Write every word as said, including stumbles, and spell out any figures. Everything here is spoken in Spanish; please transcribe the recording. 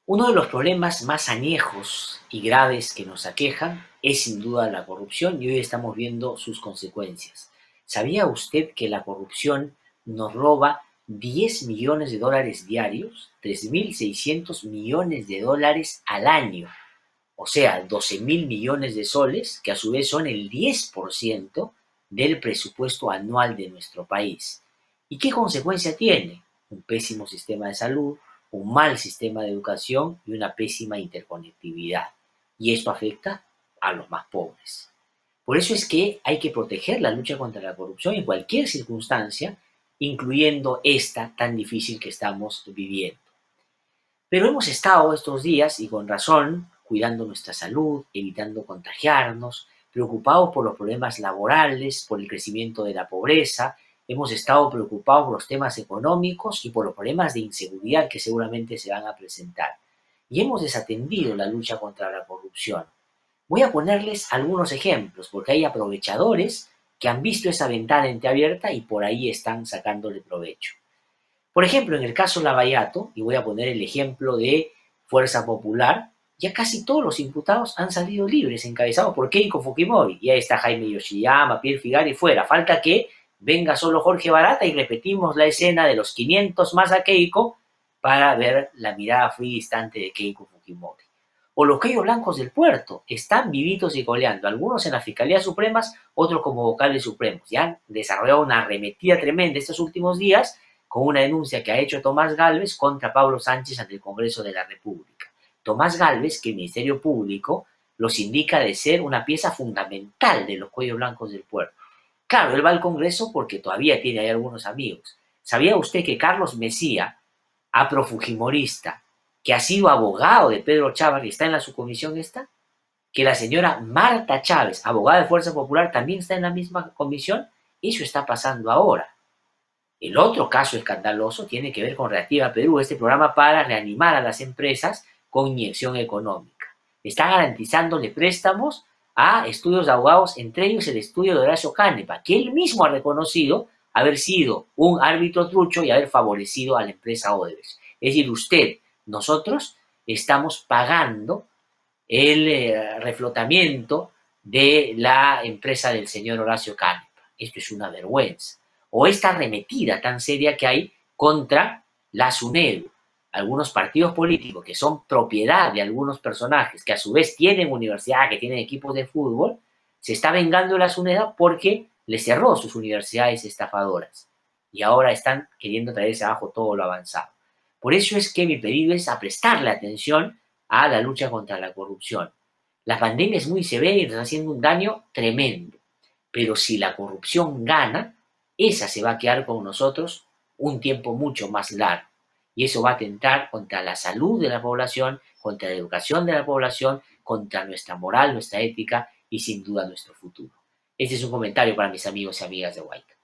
Uno de los problemas más añejos y graves que nos aquejan es sin duda la corrupción y hoy estamos viendo sus consecuencias. ¿Sabía usted que la corrupción nos roba diez millones de dólares diarios, tres mil seiscientos millones de dólares al año? O sea, doce mil millones de soles, que a su vez son el diez por ciento del presupuesto anual de nuestro país. ¿Y qué consecuencia tiene? Un pésimo sistema de salud, un mal sistema de educación y una pésima interconectividad. Y esto afecta a los más pobres. Por eso es que hay que proteger la lucha contra la corrupción en cualquier circunstancia, incluyendo esta tan difícil que estamos viviendo. Pero hemos estado estos días, y con razón, cuidando nuestra salud, evitando contagiarnos, preocupados por los problemas laborales, por el crecimiento de la pobreza, hemos estado preocupados por los temas económicos y por los problemas de inseguridad que seguramente se van a presentar. Y hemos desatendido la lucha contra la corrupción. Voy a ponerles algunos ejemplos, porque hay aprovechadores que han visto esa ventana entreabierta y por ahí están sacándole provecho. Por ejemplo, en el caso Lavallato, y voy a poner el ejemplo de Fuerza Popular, ya casi todos los imputados han salido libres, encabezados por Keiko Fujimori. Ya está Jaime Yoshiyama, Pierre Figari fuera. Falta que venga solo Jorge Barata y repetimos la escena de los quinientos más a Keiko para ver la mirada fría y distante de Keiko Fujimori. O los cuellos blancos del puerto están vivitos y coleando, algunos en las Fiscalías Supremas, otros como vocales supremos. Ya han desarrollado una arremetida tremenda estos últimos días con una denuncia que ha hecho Tomás Gálvez contra Pablo Sánchez ante el Congreso de la República. Tomás Gálvez, que el Ministerio Público los indica de ser una pieza fundamental de los cuellos blancos del puerto. Claro, él va al Congreso porque todavía tiene ahí algunos amigos. ¿Sabía usted que Carlos Mesía, aprofujimorista, que ha sido abogado de Pedro Chávez y está en la subcomisión esta? Que la señora Marta Chávez, abogada de Fuerza Popular, también está en la misma comisión. Eso está pasando ahora. El otro caso escandaloso tiene que ver con Reactiva Perú, este programa para reanimar a las empresas con inyección económica. Está garantizándole préstamos a estudios de abogados, entre ellos el estudio de Horacio Canepa, que él mismo ha reconocido haber sido un árbitro trucho y haber favorecido a la empresa Odebrecht. Es decir, usted, nosotros estamos pagando el eh, reflotamiento de la empresa del señor Horacio Canepa. Esto es una vergüenza. O esta arremetida tan seria que hay contra la SUNEDU. Algunos partidos políticos que son propiedad de algunos personajes que a su vez tienen universidad, que tienen equipos de fútbol, se está vengando de la SUNEDA porque le cerró sus universidades estafadoras. Y ahora están queriendo traerse abajo todo lo avanzado. Por eso es que mi pedido es a prestarle atención a la lucha contra la corrupción. La pandemia es muy severa y nos está haciendo un daño tremendo. Pero si la corrupción gana, esa se va a quedar con nosotros un tiempo mucho más largo. Y eso va a atentar contra la salud de la población, contra la educación de la población, contra nuestra moral, nuestra ética y sin duda nuestro futuro. Este es un comentario para mis amigos y amigas de Huayca.